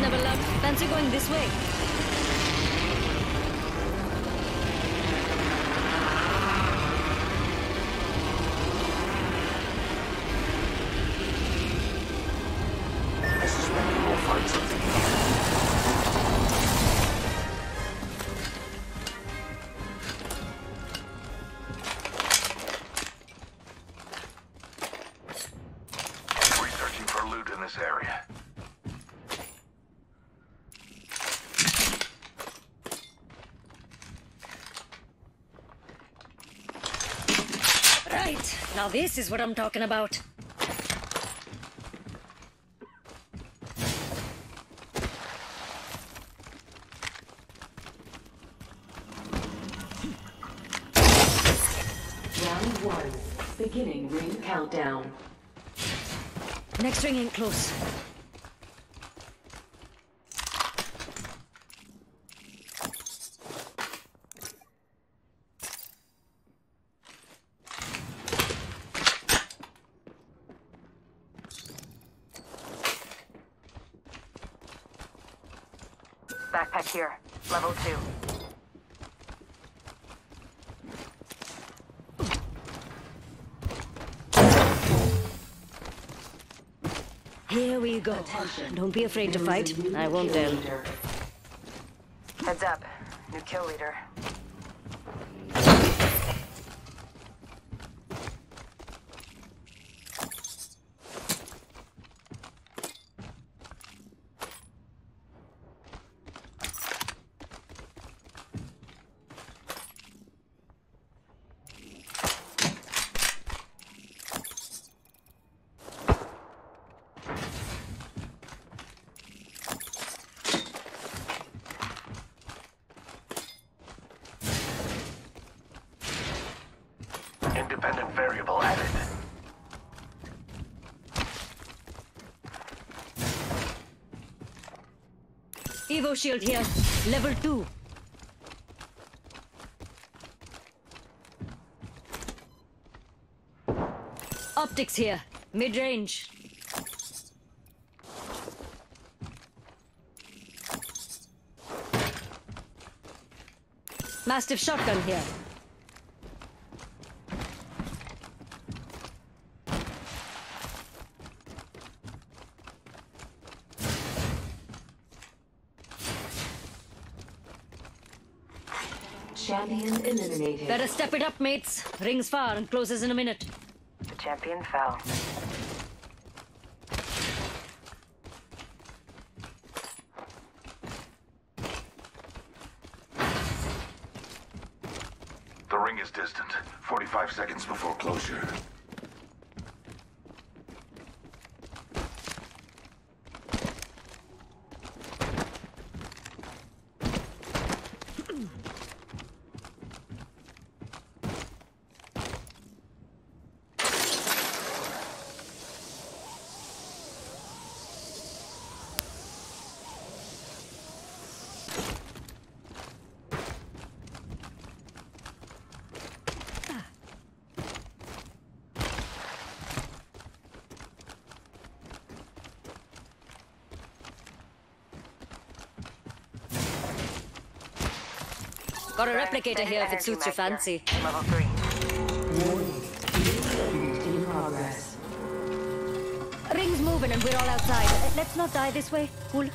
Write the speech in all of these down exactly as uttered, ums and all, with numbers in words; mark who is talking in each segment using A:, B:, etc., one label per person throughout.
A: level up. Fancy going this way?
B: I suspect we will find something here. Researching for loot in this area.
A: Right. Now this is what I'm talking about.
C: Round one. Beginning ring countdown.
A: Next ring ain't close.
D: Backpack here. Level two.
A: Here we go.
C: Attention.
A: Don't be afraid to fight. I won't tell.
D: Heads up. New kill leader.
B: Independent variable added.
A: Evo shield here. Level two. Optics here. Mid-range. Mastiff shotgun here.
C: Champion eliminated.
A: Better step it up, mates. Ring's far and closes in a minute.
D: The champion fell.
B: The ring is distant. forty-five seconds before closure.
A: Got a replicator here if it suits your fancy.
D: Level three.
C: In progress.
A: Ring's moving and we're all outside. Uh, Let's not die this way. Cool.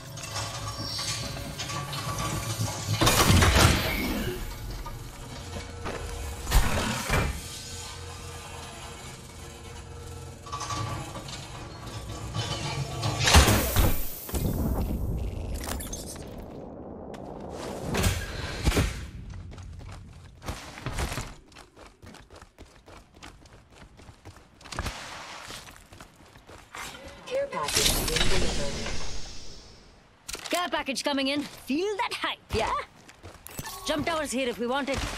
C: Care package being delivered.
A: Care package coming in. Feel that hype, yeah? Jump towers here if we want it.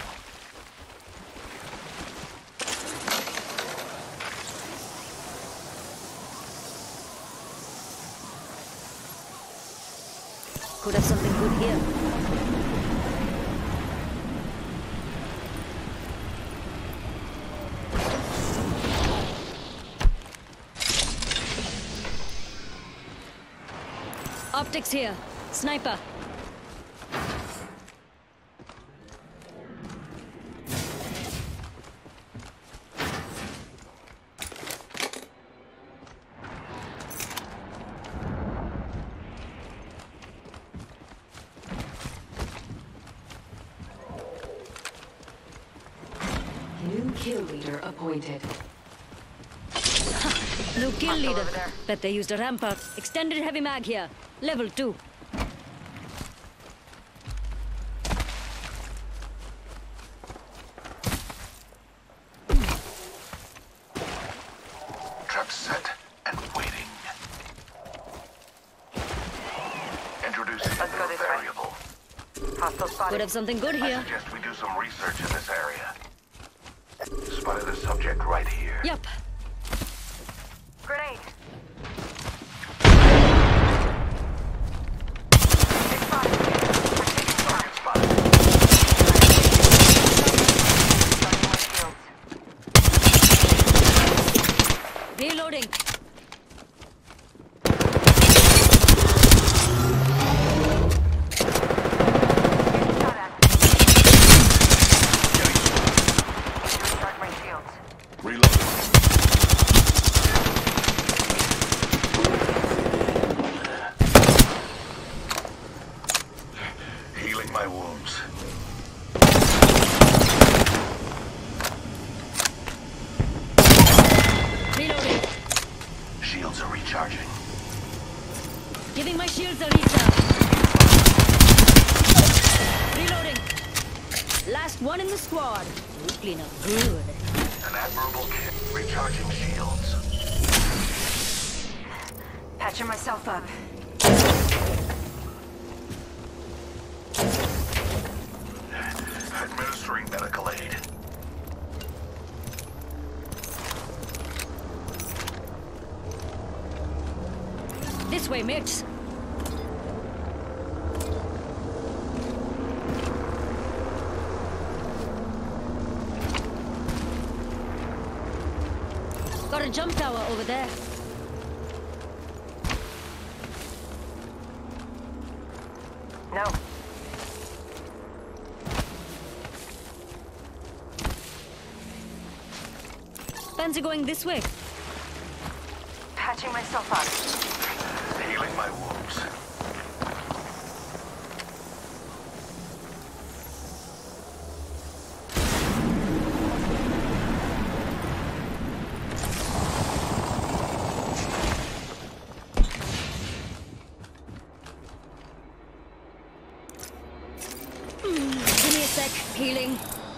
A: Could have something good here. Optics here. Sniper.
C: New kill leader appointed.
A: New kill
D: Hostile
A: leader.
D: over there.
A: Bet they used a rampart. Extended heavy mag here. Level two.
B: Trap set and waiting. Introducing
D: Let's
B: a
D: go
B: new
D: this way.
B: variable.
D: Hostile
A: Could
D: spotted.
A: have something good
B: I
A: here.
B: suggest we do some research in this area. Spotted a subject right here.
A: Yup.
D: Grenade. They spotted me. I'm taking shots.
B: Target spotted.
D: Starting my shields.
A: Reloading.
D: Getting shot at. Recharge my shields.
B: Reloading. Healing my wounds.
A: Reloading.
B: Shields are recharging.
A: Giving my shields a recharge. Reloading. Last one in the squad. You clean up good.
B: An admirable kit. Recharging shields.
D: Patching myself up.
B: Administering medical aid.
A: This way, mates. Got a jump tower over there.
D: No.
A: Fancy going this way.
D: Patching myself up.
B: Healing my wounds.
A: Give me a sec. Healing.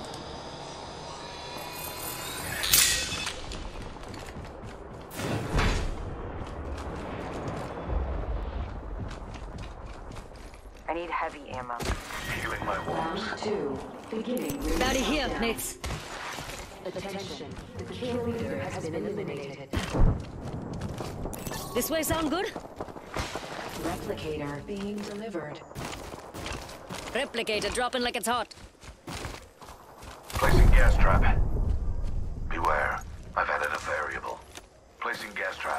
D: I need heavy ammo.
B: Healing my wounds.
C: Round two. Beginning ring
A: Bounty here,
C: countdown.
A: mates.
C: Attention. The kill leader has been eliminated.
A: This way sound good?
C: Replicator being delivered.
A: Replicator dropping like it's hot.
B: Placing gas trap. Beware. I've added a variable. Placing gas trap.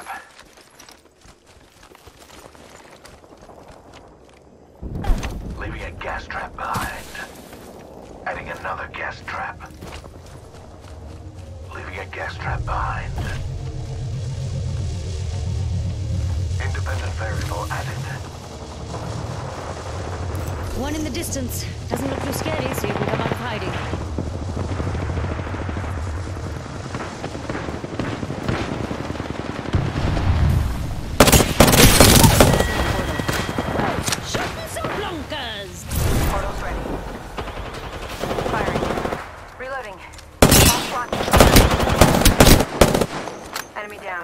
B: Leaving a gas trap behind. Adding another gas trap. Leaving a gas trap behind. Independent variable added.
A: One in the distance. Doesn't look too scary, so you can come out of hiding. Shooting some blunkers!
D: Portal's ready. Firing. Reloading. Off block. Enemy down.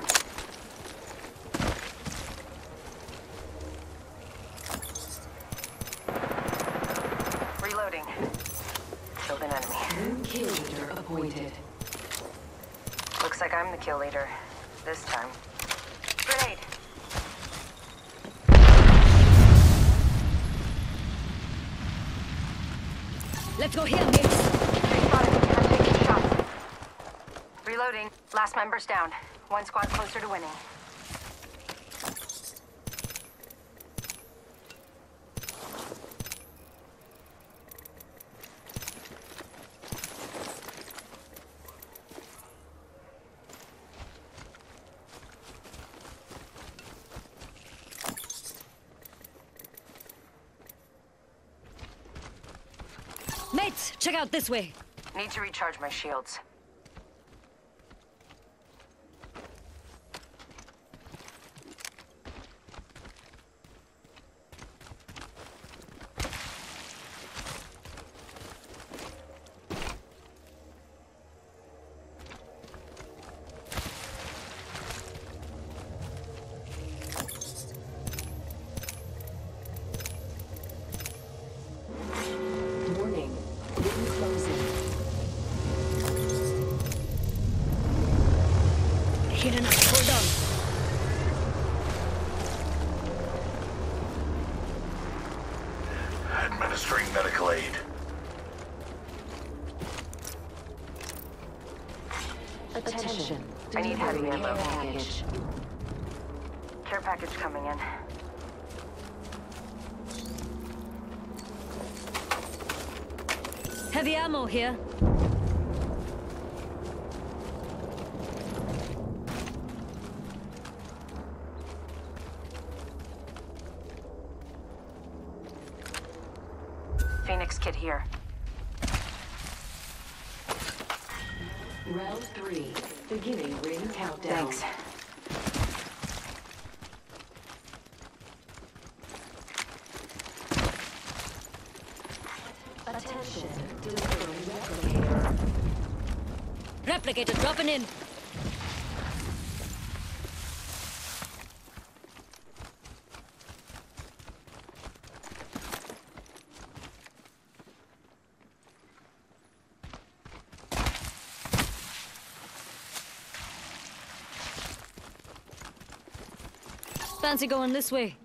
D: Reloading. Killed an enemy.
C: New kill leader appointed.
D: Looks like I'm the kill leader. This time. Grenade.
A: Let's go here, mates.
D: They spotted me. I'm taking shots. Reloading. Last member's down. One squad closer to winning.
A: Mates, check out this way.
D: Need to recharge my shields.
C: Warning. Ring closing.
A: Hit enough. Hold on.
B: Administering medical aid.
C: Attention.
D: I need heavy
C: Delivering
D: ammo.
C: care package.
D: Care package coming in.
A: Heavy ammo here.
D: Phoenix kit here.
C: Round three. Beginning ring countdown.
D: Thanks.
C: Attention. Delivering replicator.
A: Replicator dropping in. Fancy going this way.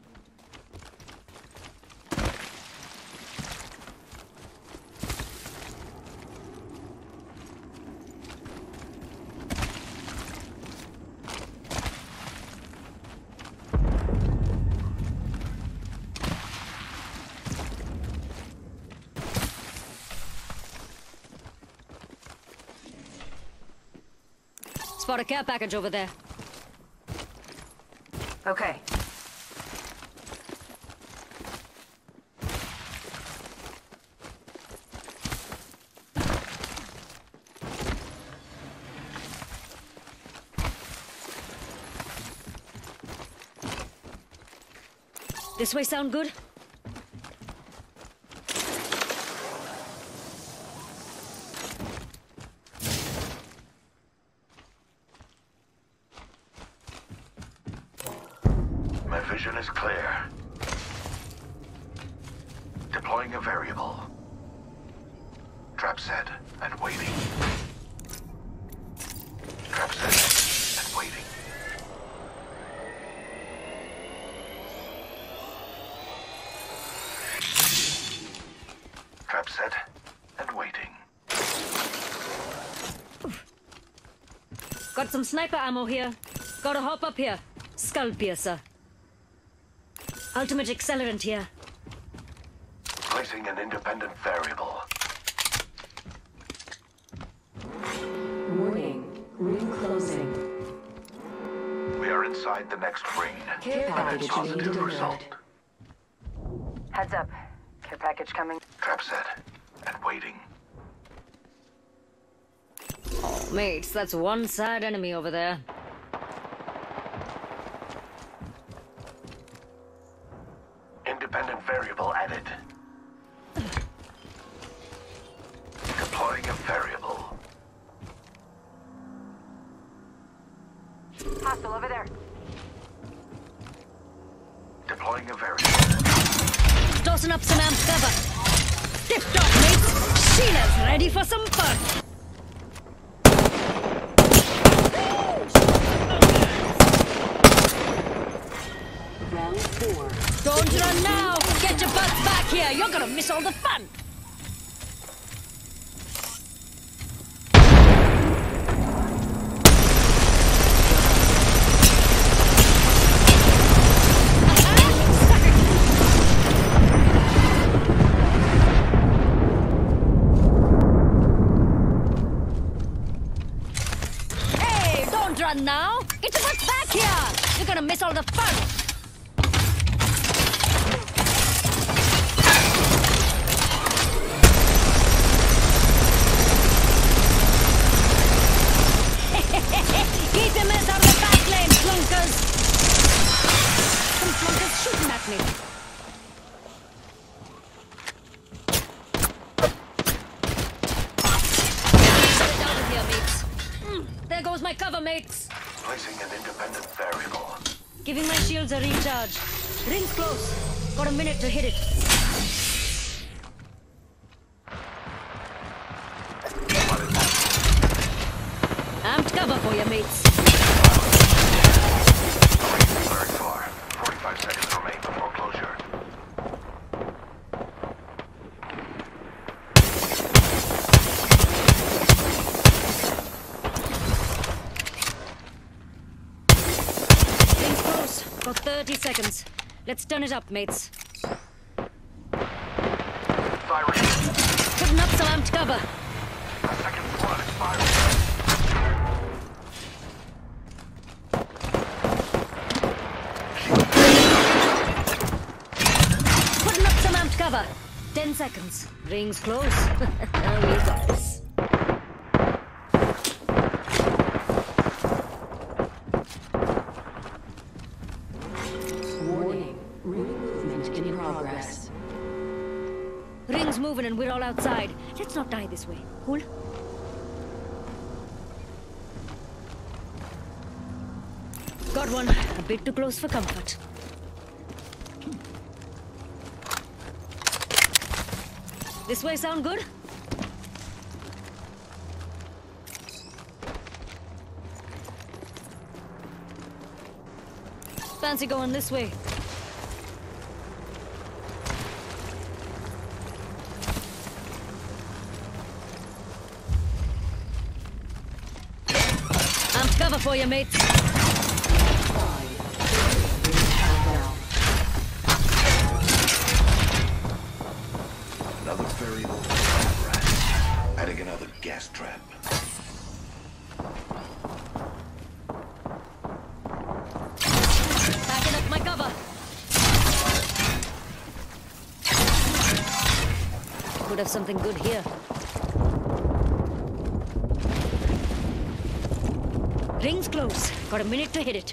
A: Spot a care package over there.
D: Okay.
A: This way sound good?
B: My vision is clear. Deploying a variable. Trap set and waiting. Trap set and waiting. Trap set and waiting.
A: Got some sniper ammo here. Gotta hop up here. Skull piercer. Ultimate accelerant here.
B: Placing an independent variable.
C: Warning. Ring closing.
B: We are inside the next ring.
C: Care
B: A
C: package being
B: positive
C: delivered.
B: result.
D: Heads up. Care package coming.
B: Trap set and waiting.
A: Oh, mates, that's one sad enemy over there.
B: Independent variable added. Deploying a variable.
D: Hostile over there.
B: Deploying a variable.
A: Tossing up some amp cover. Tipped off, mates. Sheila's ready for some fun.
C: Round four.
A: Don't run now. Get your butts back here. You're gonna miss all the fun. Hey, don't run now. Get your butts back here. You're gonna miss all the fun. me. Get out of here, mates. Mm, there goes my cover, mates.
B: Placing an independent variable.
A: Giving my shields a recharge. Ring's close. Got a minute to hit it. Amped cover for you, mates.
B: Very far. forty-five seconds remain before closure.
A: Ring's close. Got thirty seconds. Let's turn it up, mates.
B: Firing.
A: Putting up some amped cover.
B: A second squad is firing.
A: Putting up some amped cover. Ten seconds. Ring's close. We got this.
C: Warning. Ring movement in progress.
A: Ring's moving and we're all outside. Let's not die this way. Cool? Got one. A bit too close for comfort. This way sound good? Fancy going this way. Amped cover for you, mates.
B: Another variable. Adding another gas trap.
A: Backing up my cover. Could have something good here. Ring's close. Got a minute to hit it.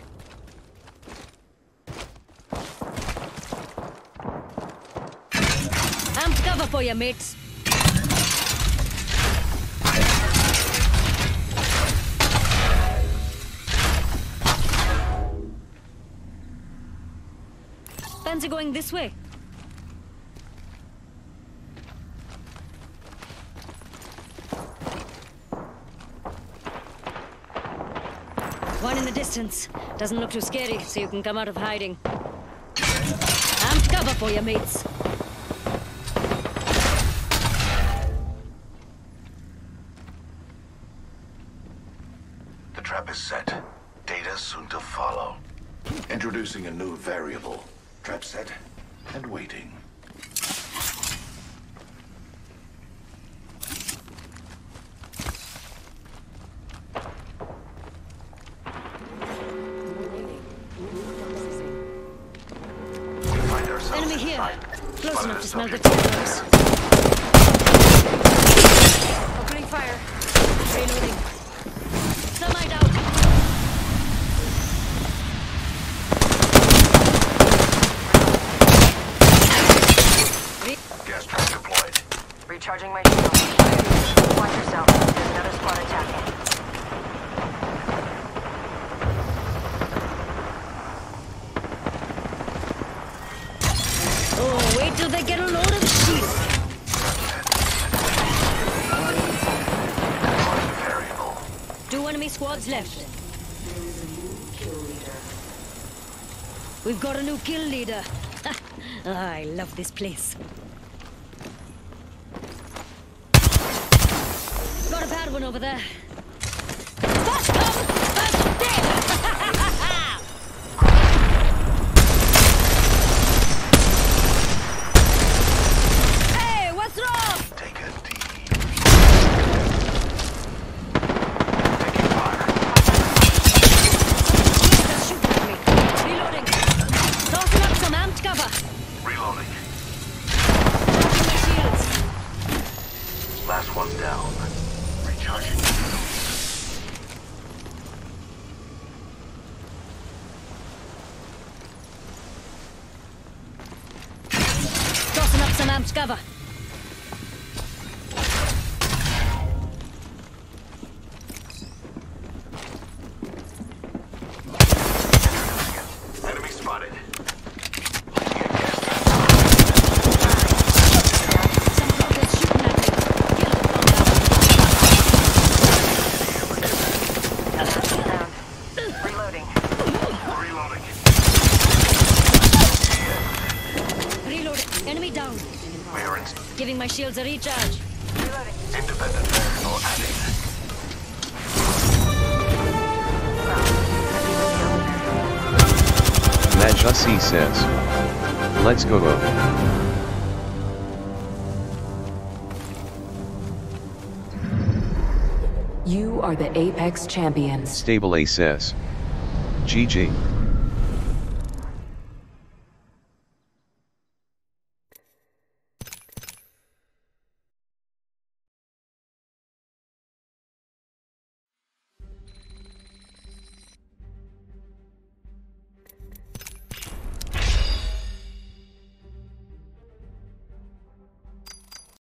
A: Amped cover for you, mates. Fancy going this way? One in the distance. Doesn't look too scary, so you can come out of hiding. Amped cover for you, mates.
B: The trap is set. Data soon to follow. Introducing a new variable. Trap set and waiting. We find ourselves
A: Enemy here.
B: inside.
A: Close
B: Spotted
A: enough
B: a
A: to smell the
B: subject.
A: terrors.
D: Opening fire.
A: Reloading. Thermite out.
B: Gas trap deployed.
D: Recharging my shield. Watch yourself. There's another squad attacking.
A: Oh, wait till they get a load of shield.
B: Variable.
A: Two enemy squads left. We've got a new kill leader. I love this place. Got a bad one over there. First come, first dead! Hey, what's wrong?
B: Take a D. Taking fire.
A: They're shooting at me. Reloading. Tossing up some amped cover.
B: Reloading.
A: Charging my shields.
B: Last one down. Recharging.
A: Armed cover.
B: Enemy spotted.
A: Someone out there shooting at me. Kill the bomb down.
D: Down. Reloading.
B: Reloading.
A: Reload. Enemy down.
B: We're in
A: Giving my shields a recharge.
D: Reloading.
B: independent variable added.
E: Majasi says. Let's go.
C: You are the Apex champions.
E: Stable A says. G G.